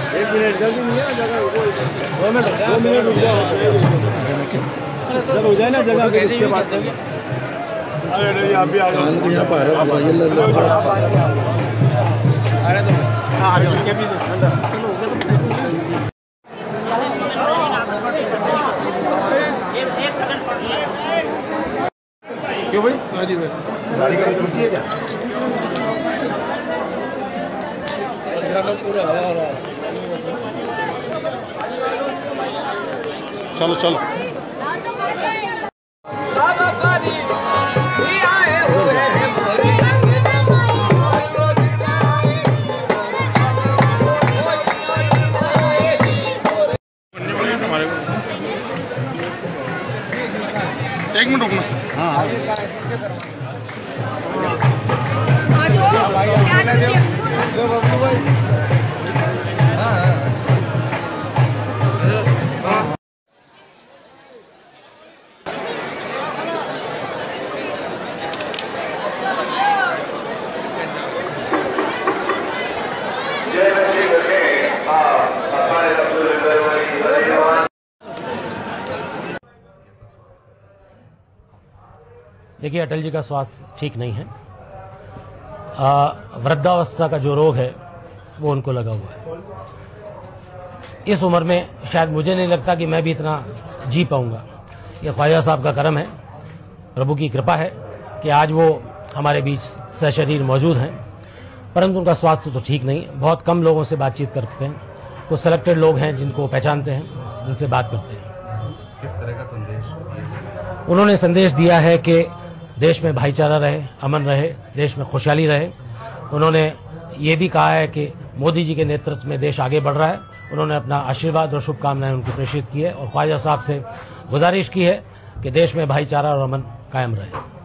1 minute जल्दी नहीं है जगह, 2 मिनट रुक जाओ सर, हो जाए ना जगह के उसके बाद। अरे नहीं आप भी आ जाओ, यहाँ पर आ रहा है ये अरे तो आ जाओ के भी अंदर चलो हो गया। क्यों भाई? हाँ जी भाई, गाड़ी का छुट्टी है क्या? पूरा चलो चलो एक मिनट रुकना। हाँ देखिए, अटल जी का स्वास्थ्य ठीक नहीं है। वृद्धावस्था का जो रोग है वो उनको लगा हुआ है। इस उम्र में शायद मुझे नहीं लगता कि मैं भी इतना जी पाऊंगा। ये ख्वाजा साहब का करम है, प्रभु की कृपा है कि आज वो हमारे बीच सशरीर मौजूद हैं, परंतु उनका स्वास्थ्य तो ठीक नहीं। बहुत कम लोगों से बातचीत करते हैं, कुछ सेलेक्टेड लोग हैं जिनको पहचानते हैं, उनसे बात करते हैं। किस तरह का संदेश उन्होंने संदेश दिया है कि देश में भाईचारा रहे, अमन रहे, देश में खुशहाली रहे। उन्होंने ये भी कहा है कि मोदी जी के नेतृत्व में देश आगे बढ़ रहा है। उन्होंने अपना आशीर्वाद और शुभकामनाएं उनको प्रेषित की है और ख्वाजा साहब से गुजारिश की है कि देश में भाईचारा और अमन कायम रहे।